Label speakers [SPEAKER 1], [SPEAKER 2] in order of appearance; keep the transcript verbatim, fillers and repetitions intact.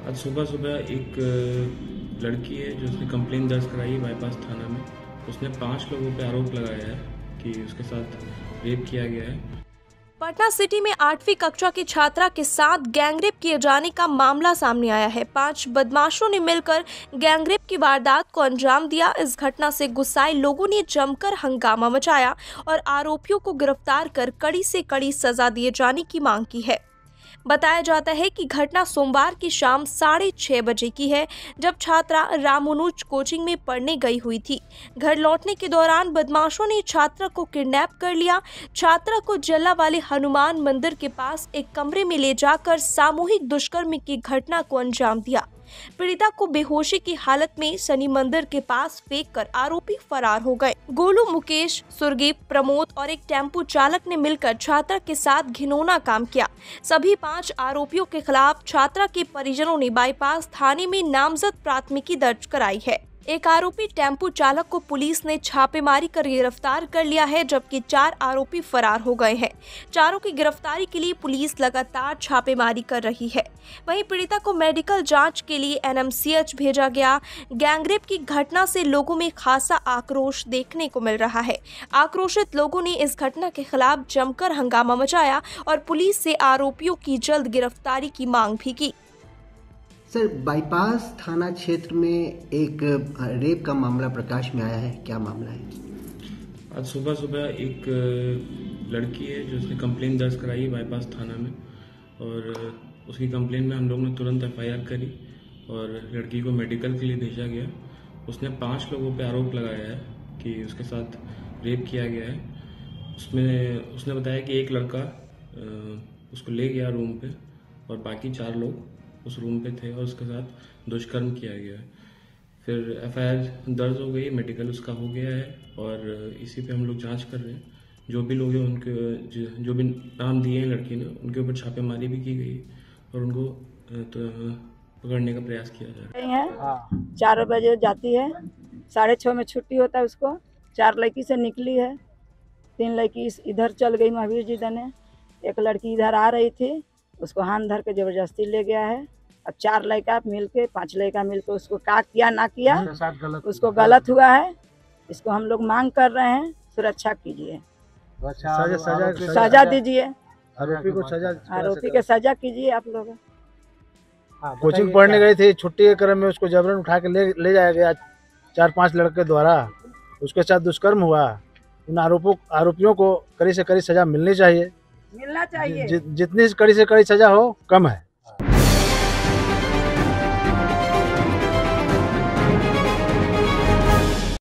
[SPEAKER 1] आज सुबह सुबह एक अ, लड़की है जो उसने कंप्लेन दर्ज कराई है बाईपास थाना में। उसने पांच लोगों पे आरोप लगाया है कि उसके साथ रेप किया गया है।
[SPEAKER 2] पटना सिटी में आठवीं कक्षा की छात्रा के साथ गैंगरेप किए जाने का मामला सामने आया है। पांच बदमाशों ने मिलकर गैंगरेप की वारदात को अंजाम दिया। इस घटना से गुस्साए लोगों ने जमकर हंगामा मचाया और आरोपियों को गिरफ्तार कर कड़ी से कड़ी सजा दिए जाने की मांग की है। बताया जाता है कि घटना सोमवार की शाम साढ़े छह बजे की है, जब छात्रा रामानुज कोचिंग में पढ़ने गई हुई थी। घर लौटने के दौरान बदमाशों ने छात्रा को किडनैप कर लिया। छात्रा को जल्ला वाले हनुमान मंदिर के पास एक कमरे में ले जाकर सामूहिक दुष्कर्म की घटना को अंजाम दिया। पीड़िता को बेहोशी की हालत में शनि मंदिर के पास फेंक कर आरोपी फरार हो गए। गोलू, मुकेश, सुरगीप, प्रमोद और एक टेम्पो चालक ने मिलकर छात्रा के साथ घिनौना काम किया। सभी पांच आरोपियों के खिलाफ छात्रा के परिजनों ने बाईपास थाने में नामजद प्राथमिकी दर्ज कराई है। एक आरोपी टेम्पो चालक को पुलिस ने छापेमारी कर गिरफ्तार कर लिया है, जबकि चार आरोपी फरार हो गए हैं। चारों की गिरफ्तारी के लिए पुलिस लगातार छापेमारी कर रही है। वहीं पीड़िता को मेडिकल जांच के लिए एन एम सी एच भेजा गया। गैंगरेप की घटना से लोगों में खासा आक्रोश देखने को मिल रहा है। आक्रोशित लोगों ने इस घटना के खिलाफ जमकर हंगामा मचाया और पुलिस से आरोपियों की जल्द गिरफ्तारी की मांग भी की।
[SPEAKER 3] सर, बाईपास थाना क्षेत्र में एक रेप का मामला प्रकाश में आया है, क्या मामला है?
[SPEAKER 1] आज सुबह सुबह एक अ, लड़की है जो उसने कंप्लेन दर्ज कराई है बाईपास थाना में, और अ, उसकी कंप्लेन में हम लोग ने तुरंत एफ आई आर करी और लड़की को मेडिकल के लिए भेजा गया। उसने पांच लोगों पे आरोप लगाया है कि उसके साथ रेप किया गया है। उसमें उसने बताया कि एक लड़का अ, उसको ले गया रूम पे और बाकी चार लोग उस रूम पे थे और उसके साथ दुष्कर्म किया गया। फिर एफ आई आर दर्ज हो गई, मेडिकल उसका हो गया है और इसी पे हम लोग जांच कर रहे हैं। जो भी लोग हैं उनके जो, जो भी नाम दिए हैं लड़की ने, उनके ऊपर छापेमारी भी की गई और उनको तो पकड़ने का प्रयास किया जा रहा
[SPEAKER 4] है। चार बजे जाती है, साढ़े छः में छुट्टी होता है उसको। चार लड़की से निकली है, तीन लड़की इधर चल गई महावीर जी देने, एक लड़की इधर आ रही थी, उसको हाथ धर के जबरदस्ती ले गया है। अब चार लड़का मिलके पांच लड़का मिलके उसको का किया ना किया, उसको गलत हुआ है। इसको हम लोग मांग कर रहे हैं, सुरक्षा कीजिए, सजा दीजिए,
[SPEAKER 5] आरोपी को सजा
[SPEAKER 4] आरोपी के सजा कीजिए आप लोग।
[SPEAKER 5] कोचिंग पढ़ने गई थी, छुट्टी के क्रम में उसको जबरन उठा के ले ले जाया गया चार पांच लड़के द्वारा। उसके साथ दुष्कर्म हुआ। उन आरोपों आरोपियों को कड़ी से कड़ी सजा मिलनी चाहिए।
[SPEAKER 4] मिलना चाहिए।
[SPEAKER 5] जि, जितनी कड़ी से कड़ी सजा हो कम है।